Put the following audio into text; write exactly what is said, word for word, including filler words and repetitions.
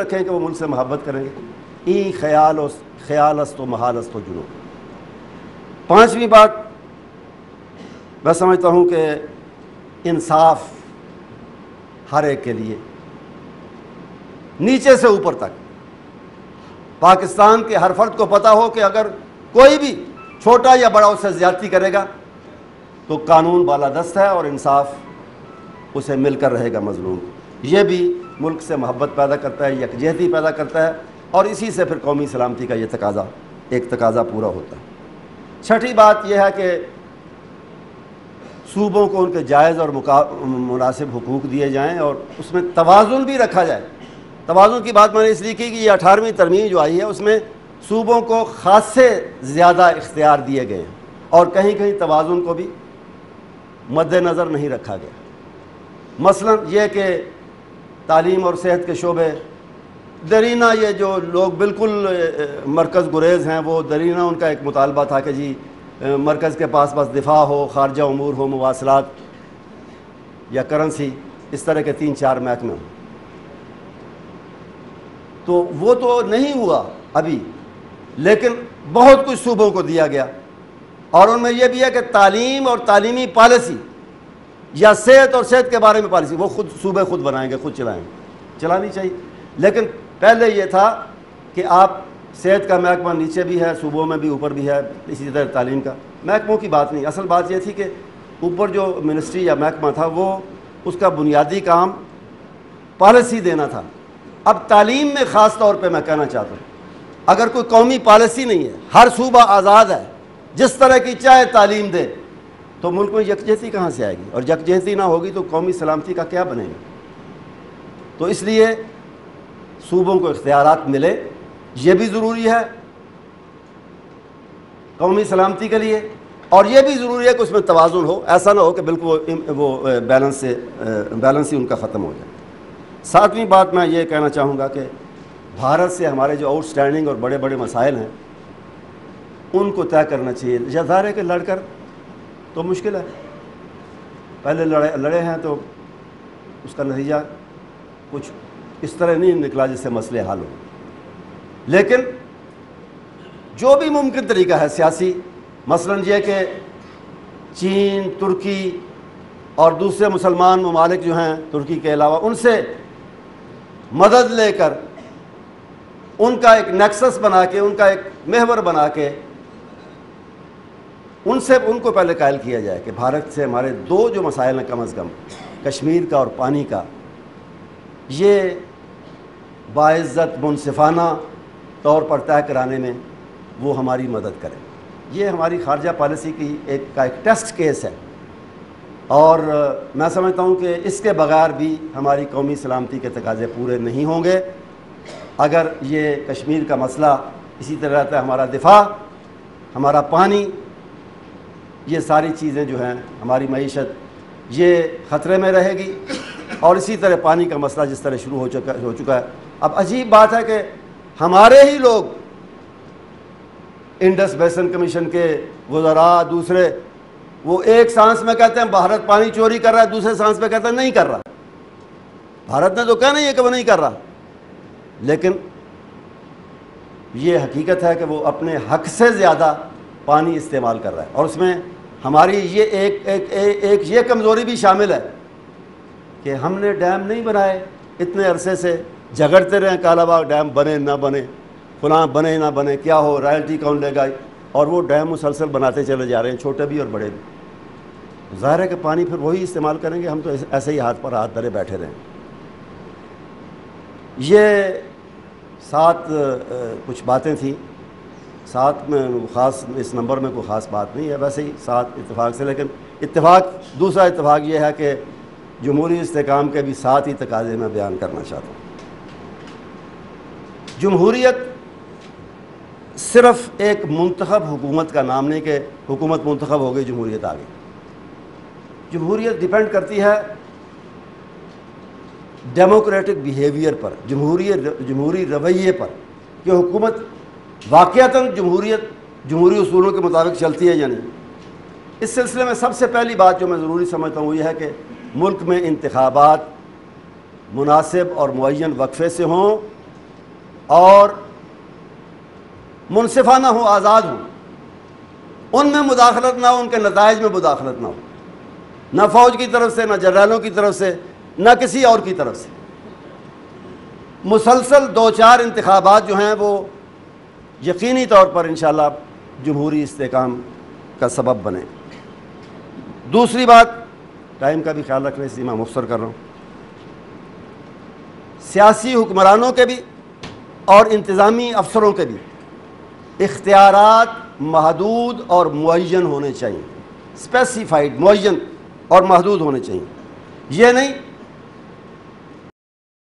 رکھیں کہ وہ ملک سے محبت کریں گے. ای خیال و خیال است و محال است و جنون. پانچویں بات میں سمجھتا ہوں کہ انصاف ہر ایک کے لیے نیچے سے اوپر تک. پاکستان کے ہر فرد کو پتہ ہو کہ اگر کوئی بھی چھوٹا یا بڑا اس سے زیادتی کرے گا تو قانون بالادست ہے اور انصاف اسے مل کر رہے گا مظلوم. یہ بھی ملک سے محبت پیدا کرتا ہے, یکجہتی پیدا کرتا ہے, اور اسی سے پھر قومی سلامتی کا یہ تقاضا ایک تقاضا پورا ہوتا ہے. چھٹی بات یہ ہے کہ صوبوں کو ان کے جائز اور مناسب حقوق دیے جائیں اور اس میں توازن بھی رکھا جائے. توازن کی بات میں نے اس لیے کی کہ یہ اٹھارہویں ترمیم جو آئی ہے اس میں صوبوں کو خاصے زیادہ اختیار دیے گئے ہیں اور کہیں کہیں توازن کو بھی مد نظر نہیں رکھا گیا. مثلا یہ کہ تعلیم اور صحت کے شعبے درینہ یہ جو لوگ بالکل مرکز گریز ہیں وہ درینہ ان کا ایک مطالبہ تھا کہ جی مرکز کے پاس بس دفاع ہو, خارجہ امور ہو, مواصلات یا کرنسی, اس طرح کے تین چار محکمے ہوں. تو وہ تو نہیں ہوا ابھی, لیکن بہت کچھ صوبوں کو دیا گیا اور ان میں یہ بھی ہے کہ تعلیم اور تعلیمی پالیسی یا صحت اور صحت کے بارے میں پالیسی وہ خود صوبے خود بنائیں گے, خود چلائیں گے. چلانی چاہیے, لیکن پہلے یہ تھا کہ آپ صحت کا محکمہ نیچے بھی ہے, صوبوں میں بھی اوپر بھی ہے, اسی طرح تعلیم کا. محکموں کی بات نہیں, اصل بات یہ تھی کہ اوپر جو منسٹری یا محکمہ تھا وہ اس کا بنیادی کام پالیسی دینا تھا. اب تعلیم میں خاص طور پہ میں کہنا چاہتا ہوں اگر کوئی قومی پالیسی نہیں ہے, ہر صوبہ آزاد ہے جس طرح کی چاہے تعلیم دے, تو ملک میں یکجہتی کہاں سے آئے گی؟ اور یکجہتی نہ ہوگی تو قومی سلامتی کا کیا بنے گا؟ تو اس لیے صوبوں کو اختیارات ملے, یہ بھی ضروری ہے قومی سلامتی کے لیے, اور یہ بھی ضروری ہے کہ اس میں توازن ہو. ایسا نہ ہو کہ بالکل وہ بیلنس سے بیلنس ہی ان کا ختم ہو جائے. ساتویں بات میں یہ کہنا چاہوں گا کہ بھارت سے ہمارے جو آؤٹ اسٹینڈنگ اور بڑے بڑے مسائل ہیں ان کو طے کرنا چاہیے. ظاہر ہے کہ لڑ کر تو مشکل ہے, پہلے لڑے لڑے ہیں تو اس کا نتیجہ کچھ اس طرح نہیں نکلا جس سے مسئلے حل ہو, لیکن جو بھی ممکن طریقہ ہے سیاسی, مثلا یہ کہ چین, ترکی اور دوسرے مسلمان ممالک جو ہیں ترکی کے علاوہ ان سے مدد لے کر ان کا ایک نیکسس بنا کے, ان کا ایک محور بنا کے ان سے ان کو پہلے قائل کیا جائے کہ بھارت سے ہمارے دو جو مسائل ہیں کم از کم کشمیر کا اور پانی کا, یہ باعزت منصفانہ طور پر طے کرانے میں وہ ہماری مدد کریں. یہ ہماری خارجہ پالیسی کی ایک کا ایک ٹیسٹ کیس ہے, اور میں سمجھتا ہوں کہ اس کے بغیر بھی ہماری قومی سلامتی کے تقاضے پورے نہیں ہوں گے. اگر یہ کشمیر کا مسئلہ اسی طرح رہتا ہے, ہمارا دفاع, ہمارا پانی, یہ ساری چیزیں جو ہیں, ہماری معیشت یہ خطرے میں رہے گی. اور اسی طرح پانی کا مسئلہ جس طرح شروع ہو چکا ہو چکا ہے. اب عجیب بات ہے کہ ہمارے ہی لوگ انڈس بیسن کمیشن کے وزراء دوسرے وہ ایک سانس میں کہتے ہیں بھارت پانی چوری کر رہا ہے, دوسرے سانس میں کہتے ہیں نہیں کر رہا. بھارت نے تو کہا نہیں ہے کہ وہ نہیں کر رہا, لیکن یہ حقیقت ہے کہ وہ اپنے حق سے زیادہ پانی استعمال کر رہا ہے. اور اس میں ہماری یہ ایک ایک ایک یہ کمزوری بھی شامل ہے کہ ہم نے ڈیم نہیں بنائے, اتنے عرصے سے جھگڑتے رہے کالا باغ ڈیم بنے نہ بنے, فلاں بنے نہ بنے, کیا ہو, رائلٹی کون لے گا, اور وہ ڈیم مسلسل بناتے چلے جا رہے ہیں, چھوٹے بھی اور بڑے بھی. ظاہر ہے کہ پانی پھر وہی استعمال کریں گے, ہم تو ایسے ہی ہاتھ پر ہاتھ دھرے بیٹھے رہیں. یہ سات کچھ باتیں تھیں, ساتھ میں خاص اس نمبر میں کوئی خاص بات نہیں ہے, ویسے ہی سات اتفاق سے. لیکن اتفاق دوسرا اتفاق یہ ہے کہ جمہوری استحکام کے بھی ساتھ ہی تقاضے میں بیان کرنا چاہتا ہوں. جمہوریت صرف ایک منتخب حکومت کا نام نہیں کہ حکومت منتخب ہو گئی جمہوریت آ گئی. جمہوریت ڈیپینڈ کرتی ہے ڈیموکریٹک بیہیویئر پر, جمہوری جمہوری رویے پر, کہ حکومت واقعتاً جمہوریت جمہوری اصولوں کے مطابق چلتی ہے یا نہیں. اس سلسلے میں سب سے پہلی بات جو میں ضروری سمجھتا ہوں وہ یہ ہے کہ ملک میں انتخابات مناسب اور معین وقفے سے ہوں اور منصفانہ ہوں، آزاد ہوں، ان میں مداخلت نہ ہو، ان کے نتائج میں مداخلت نہ ہو، نہ فوج کی طرف سے، نہ جنرالوں کی طرف سے، نہ کسی اور کی طرف سے۔ مسلسل دو چار انتخابات جو ہیں وہ یقینی طور پر انشاءاللہ جمہوری استحکام کا سبب بنے۔ دوسری بات، ٹائم کا بھی خیال رکھنے سے میں مختصر کر رہا ہوں، سیاسی حکمرانوں کے بھی اور انتظامی افسروں کے بھی اختیارات محدود اور معین ہونے چاہیے، اسپیسیفائڈ، معین اور محدود ہونے چاہیے۔ یہ نہیں